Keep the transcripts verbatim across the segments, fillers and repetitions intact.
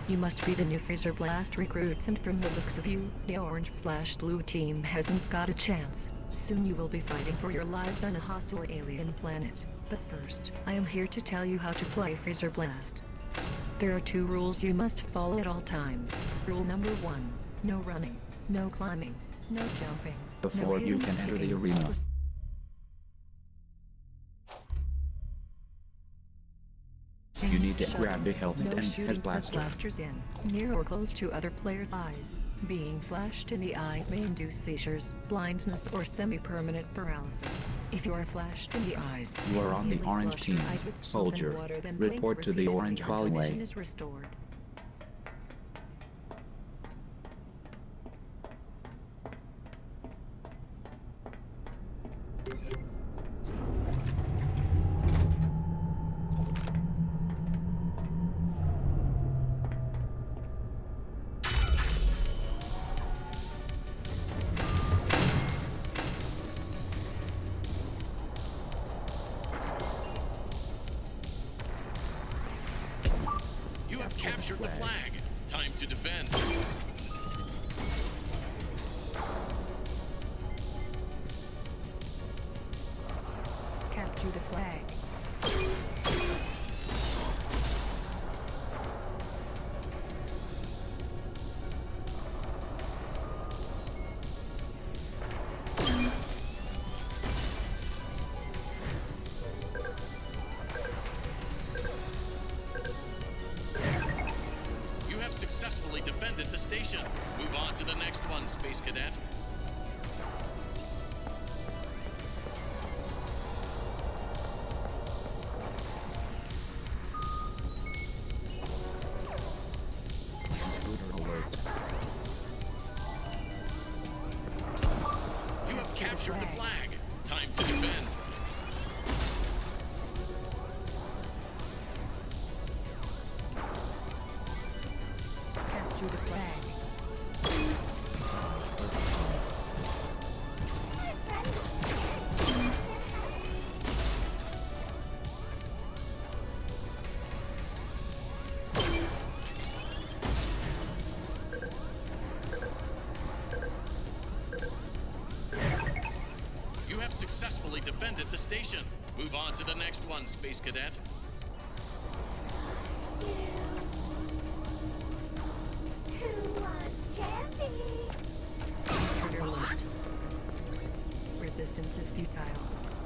You must be the new Phaser Blast recruits, and from the looks of you, the orange slash blue team hasn't got a chance. Soon you will be fighting for your lives on a hostile alien planet. But first, I am here to tell you how to play Phaser Blast. There are two rules you must follow at all times. Rule number one, no running, no climbing, no jumping. Before no you can enter the arena. You need to grab the helmet no and shooting has blaster. blasters in, near or close to other players' eyes. Being flashed in the eyes may induce seizures, blindness, or semi-permanent paralysis. If you are flashed in the eyes, You are on the immediately orange flush your team. eyes with soap and Soldier, water, then blink report to the repeatedly orange until hallway. vision is restored. Captured the flag. Time to defend. Capture the flag. Successfully defended the station. Move on to the next one, Space Cadet. You have captured the flag. Time to defend. Capture the flag. You have successfully defended the station. Move on to the next one, Space Cadet. Trigger alert. Resistance is futile.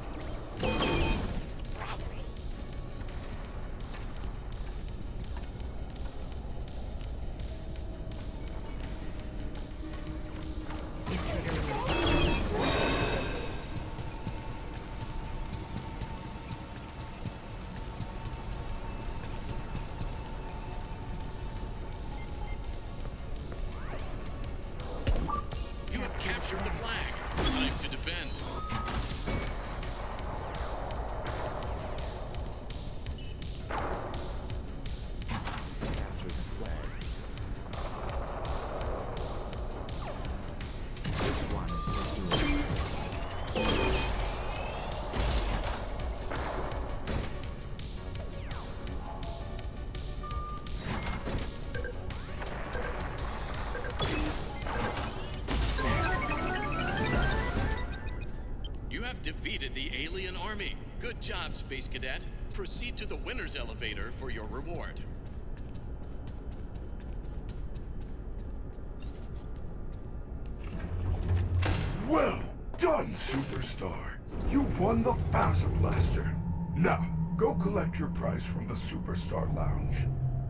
Captured the flag. Time to defend. Capture the flag. This one is history. Defeated the alien army. Good job, Space Cadet. Proceed to the winner's elevator for your reward. Well done, Superstar. You won the Phaser Blaster. Now, go collect your prize from the Superstar Lounge.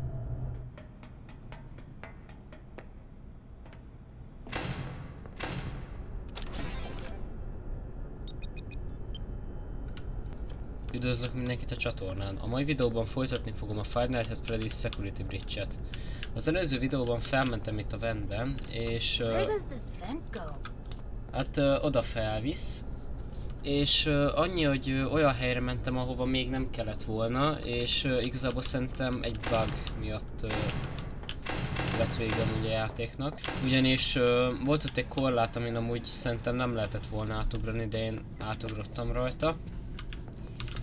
Üdvözlök mindenkit a csatornán. A mai videóban folytatni fogom a Five Nights at Freddy's Security Breach-et. Az előző videóban felmentem itt a ventben, és... Uh, hát uh, oda felvisz. És uh, annyi, hogy uh, olyan helyre mentem, ahova még nem kellett volna, és uh, igazából szerintem egy bug miatt uh, lett vége amúgy a játéknak. Ugyanis uh, volt ott egy korlát, amin amúgy szerintem nem lehetett volna átugrani, de én átugrottam rajta.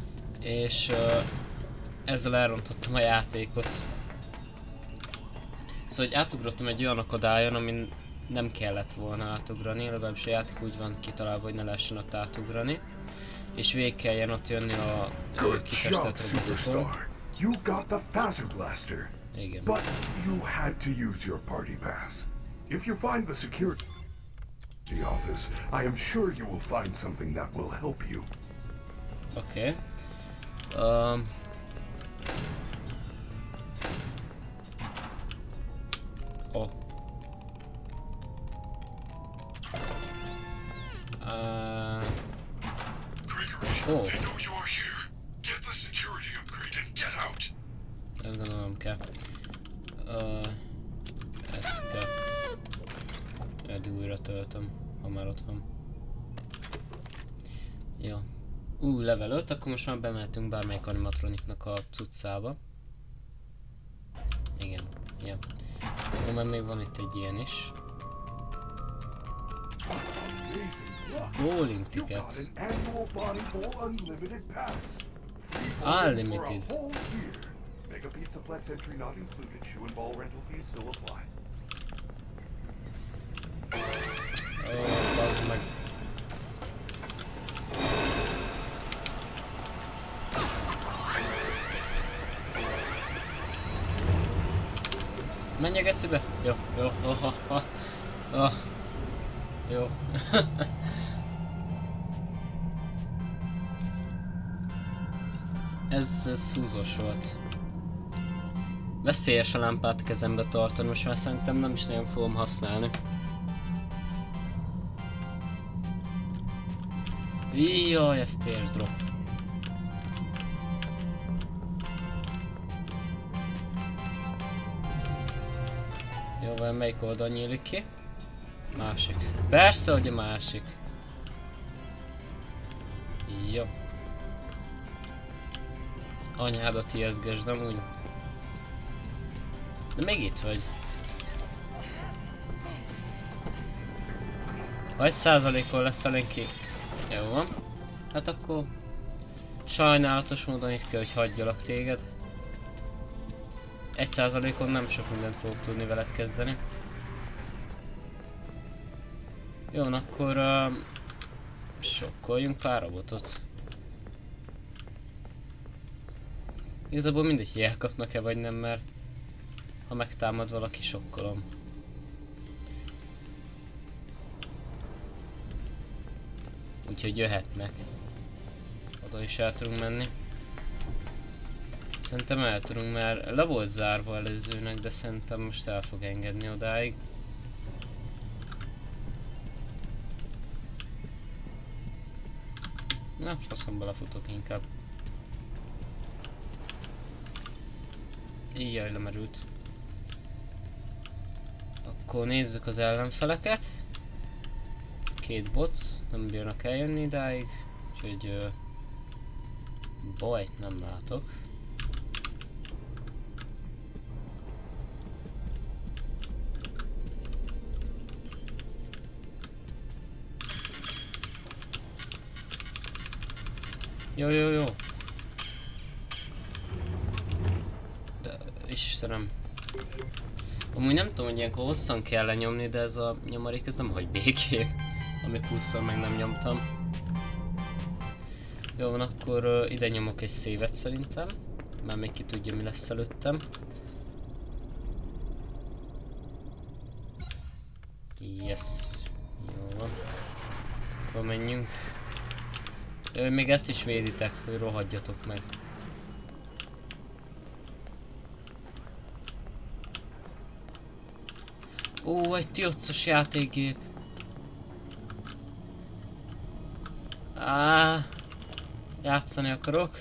És uh, ezzel elrontottam a játékot. Szóval hogy átugrottam egy olyan akadályon, amin nem kellett volna átugrani, legalábbis a játék úgy van kitalálva, hogy ne lehessen ott átugrani. És végig kelljen ott jönni a Good kitestett job, robotokon. Superstar. You got the Phaser Blaster. Igen. But you had to use your party pass. If you find the security office, I am sure you will find something that will help you. Oké. Okay. Um, oh. Uh, Gregory, oh. they know you are here. Get the security upgrade and get out. Ezt gondolom kell. Uh, ezt kell. Eddig újra töltöm, ha már ott van. Jó. Ú, level öt, akkor most már bemehetünk bármelyik animatroniknak a cuccába. Igen, ja. Jó, mert még van itt egy ilyen is. Bowling You got ticket. an annual Body Bowl Unlimited pass. Free Unlimited. bowling for a whole year. Mega Pizzaplex entry not included. Shoe and ball rental fees still apply. Ó, bazd meg. Menj a gecibe? Jó, jó, oh, oh, oh, oh. Jó. ez, ez húzós volt. Veszélyes a lámpát kezembe tartani, most már szerintem nem is nagyon fogom használni. Jaj, ef pé es drop. Jó, van, melyik oldal nyílik ki? Másik. Persze, hogy a másik. Jó. Anyádat ijeszgesd, amúgy. De még itt vagy. Ha egy százalékon lesz elég ki. Jó van. Hát akkor sajnálatos módon itt kell, hogy hagyjalak téged. Egy százalékon nem sok mindent fogok tudni veled kezdeni. Jó, akkor uh, sokkoljunk pár robotot. Igazából mindegy, hogy elkapnak-e vagy nem, mert ha megtámad valaki, sokkolom. Úgyhogy jöhetnek. Oda is el tudunk menni. Szerintem el tudunk, mert le volt zárva előzőnek, de szerintem most el fog engedni odáig. Na, faszom, belefutok inkább. Íjjaj, lemerült. Akkor nézzük az ellenfeleket. Két bot, nem bírnak eljönni idáig, úgyhogy uh, bajt nem látok. Jó, jó, jó. De Istenem. Amúgy nem tudom, hogy ilyenkor hosszan kell lenyomni, de ez a nyomarék ez nem hagy békén. Amíg húszszor meg nem nyomtam. Jó van, akkor uh, ide nyomok egy szévet szerintem. Már még ki tudja, mi lesz előttem. Yes. Jó van. Akkor menjünk. Ö, még ezt is véditek, hogy rohadjatok meg. Ó, egy tiocos játékgép. Á, játszani akarok.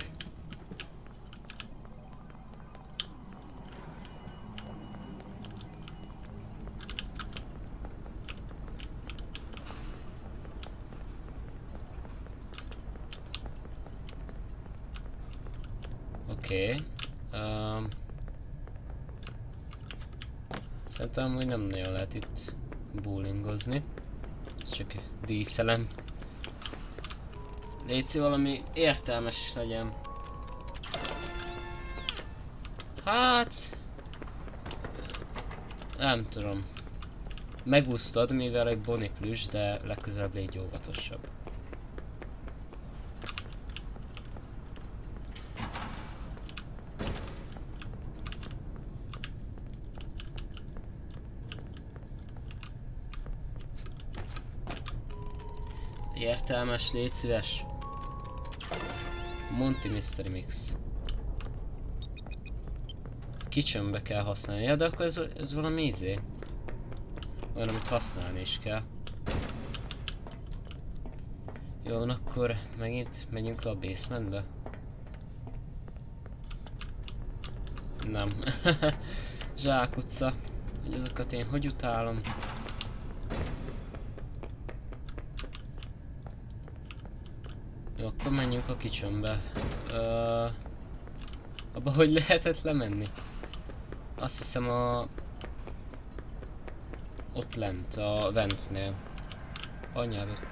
Oké. Okay. Um, szerintem hogy nem nagyon lehet itt bowlingozni. Ez csak díszelem. Léci, valami értelmes is legyen. Hát... Nem tudom. Megúsztad, mivel egy Bonnie plüss, de legközelebb légy óvatosabb. Értelmes, légy szíves. Monty Mystery Mix. Kitchenbe kell használni, ja, de akkor ez, ez valami izé. Olyan, amit használni is kell. Jó, van, akkor megint megyünk le a basementbe? Nem. Zsákutca. Hogy azokat én hogy utálom. Jó, akkor menjünk a kitchenbe. Uh, abba hogy lehetett lemenni? Azt hiszem a... ott lent, a ventnél. Anyádat.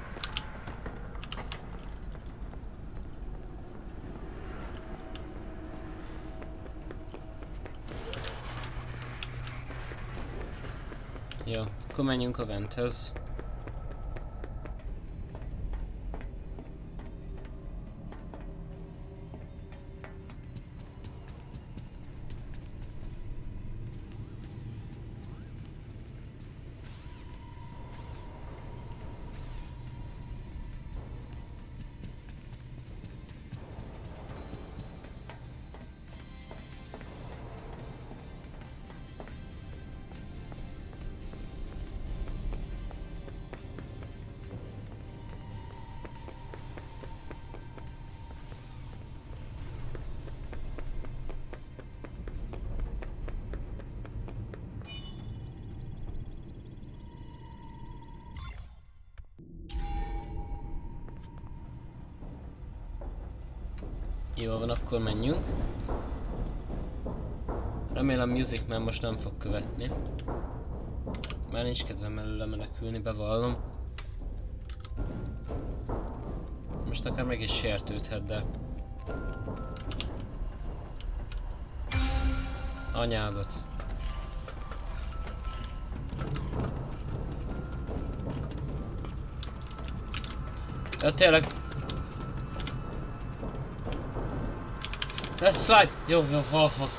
Jó, akkor menjünk a venthez. Jó van, akkor menjünk. Remélem Music Man most nem fog követni. Már nincs kedvem előle menekülni, bevallom. Most akár meg is sértődhet, de... Anyádat. Ja, tényleg... Let's slide! Jó, jó, ha, ha.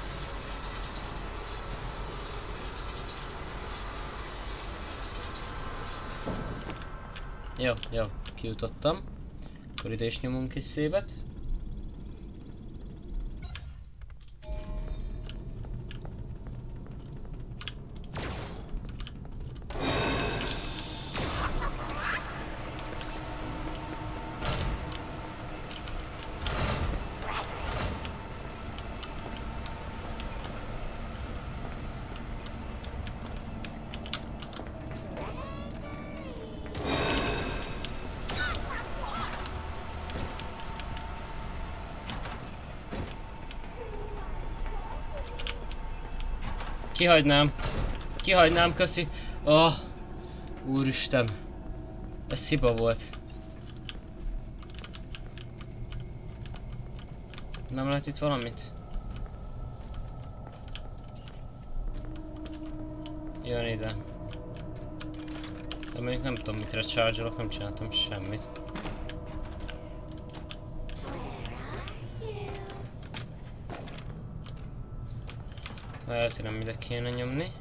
Jó, jó, kijutottam. Akkor ide is nyomunk egy szévet. Kihagynám. Kihagynám, köszi. Oh, úristen. Ez sziba volt. Nem lehet itt valamit? Jön ide. De még nem tudom mit recharge-olok, nem csináltam semmit. Lehet, hogy nem ide kéne nyomni.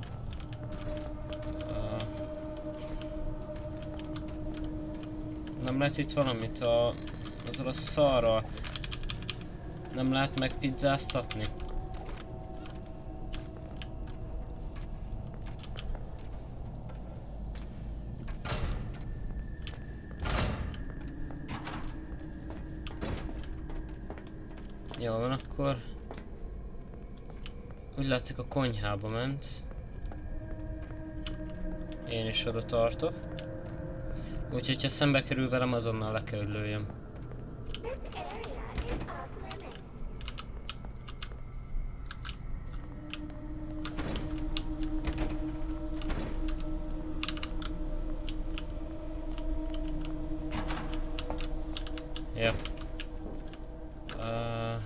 Uh, nem lehet itt valamit a... azzal a szarral. Nem lehet megpizzáztatni. Jó van, akkor... Úgy látszik, a konyhába ment. Én is oda tartok. Úgyhogy ha szembe kerül velem, azonnal le kell, hogy lőjem. Ja. Uh...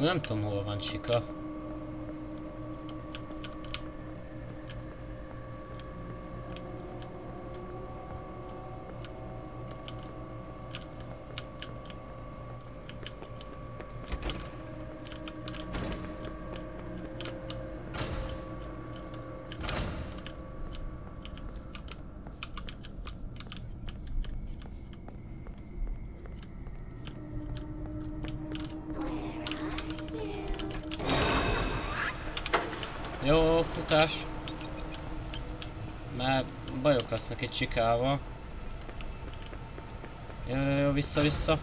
Nem tudom, hol van Csika. Jó, futás. Már bajok lesznek egy Csikával. Jó, jó, jó, vissza, vissza.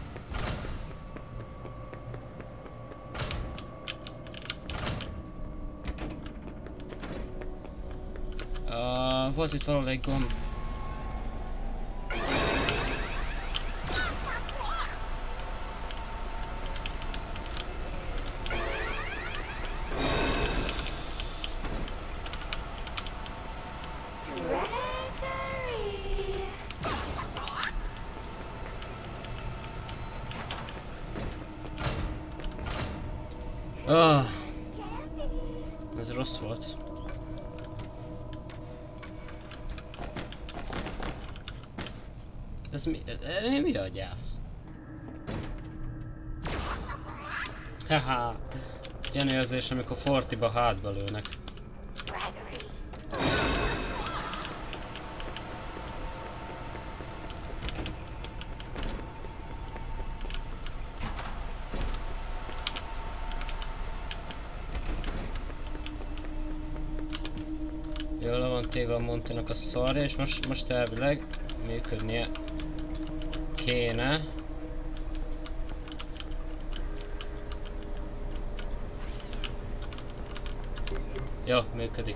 Uh, volt itt valahol egy gomb. Ah, ez rossz volt. Ez mi, ez mi a gyász? Haha, ilyen érzés, amikor Fortiba hátba lőnek. Jól le van téve a Montynak a szarja, és most, most elvileg működnie kéne. Jó, működik.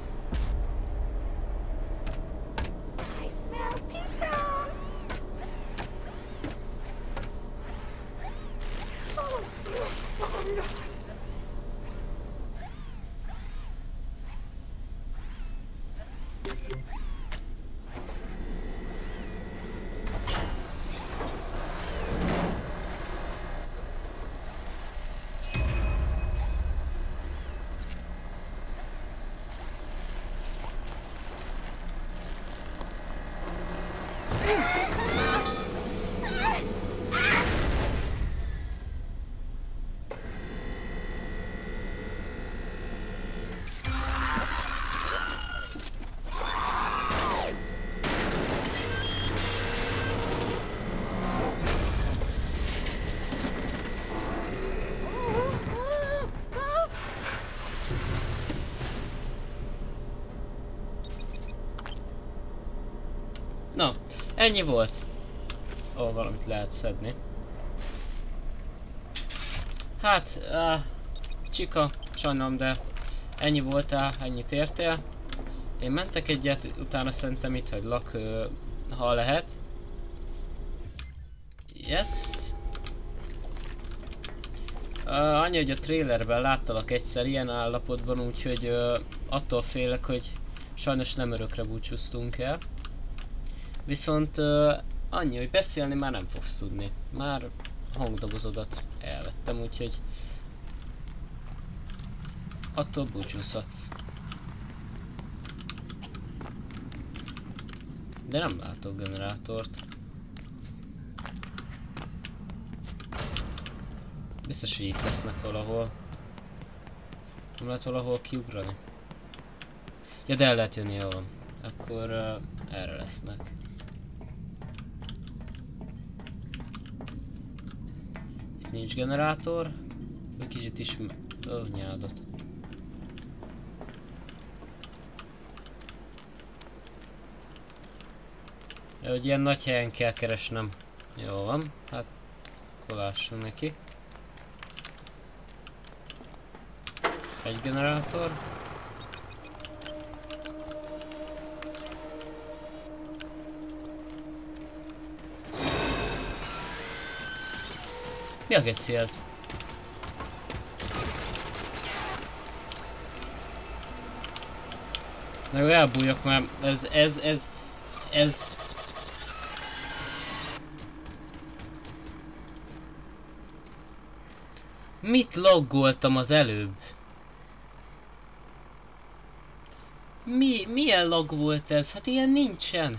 Na, ennyi volt. Ó, oh, valamit lehet szedni. Hát, uh, Csika, sajnálom, de ennyi voltál, ennyit értél. Én mentek egyet, utána szerintem itt hagylak, uh, ha lehet. Yes. Uh, annyi, hogy a trailerben láttalak egyszer ilyen állapotban, úgyhogy uh, attól félek, hogy sajnos nem örökre búcsúztunk el. Viszont uh, annyi, hogy beszélni már nem fogsz tudni. Már hangdobozodat elvettem, úgyhogy attól búcsúzhatsz. De nem látok generátort. Biztos, hogy itt lesznek valahol. Nem lehet valahol kiugrani. Ja, de el lehet jönni, jó van. Akkor uh, erre lesznek. Itt nincs generátor. Egy kicsit is... Ó, nyádot. Ja, hogy ilyen nagy helyen kell keresnem. Jó van, hát akkor lássunk neki. Egy generátor. Mi a geci ez? Na jó, elbújjak már, ez, ez, ez, ez... Mit loggoltam az előbb? Mi, milyen lag volt ez? Hát ilyen nincsen.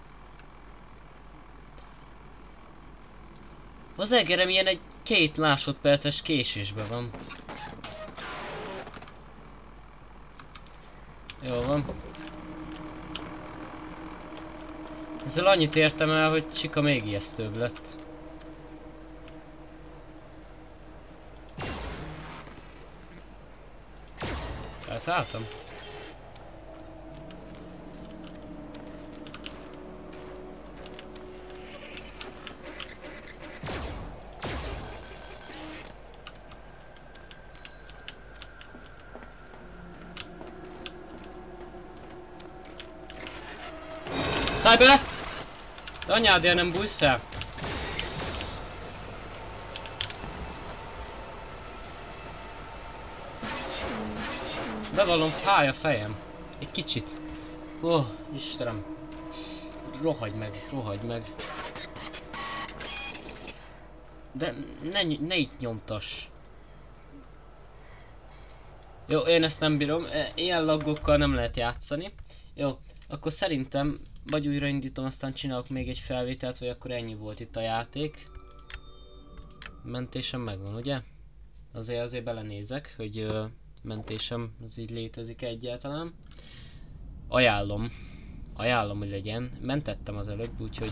Az egerem ilyen egy két másodperces késésben van. Jó van. Ezzel annyit értem el, hogy Csika még ijesztőbb lett. Eltaláltam? Szállj bele! De anyádért nem bújsz el? Bevallom, fáj a fejem. Egy kicsit. Ó, oh, Istenem. Rohagy meg, rohagy meg. De ne, ne itt nyomtass. Jó, én ezt nem bírom. Ilyen laggokkal nem lehet játszani. Jó, akkor szerintem vagy újraindítom, aztán csinálok még egy felvételt, vagy akkor ennyi volt itt a játék. Mentésem megvan, ugye? Azért azért belenézek, hogy ö, mentésem az így létezik egyáltalán. Ajánlom. Ajánlom, hogy legyen. Mentettem az előbb, úgyhogy...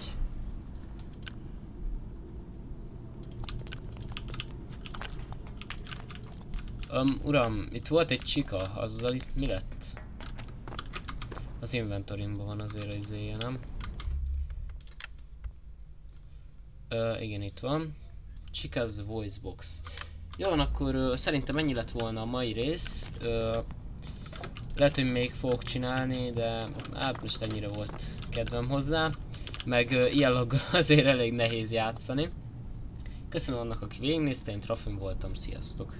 Um, uram, itt volt egy Csika, azzal itt mi lett? Az inventorimban van azért az izéje, nem? Ö, igen, itt van. Chika's Voice Box. Jó van, akkor ö, szerintem ennyi lett volna a mai rész. Ö, lehet, hogy még fogok csinálni, de hát most ennyire volt kedvem hozzá. Meg ö, ilyen loggal azért elég nehéz játszani. Köszönöm annak, aki végignézte, én Trafim voltam, sziasztok!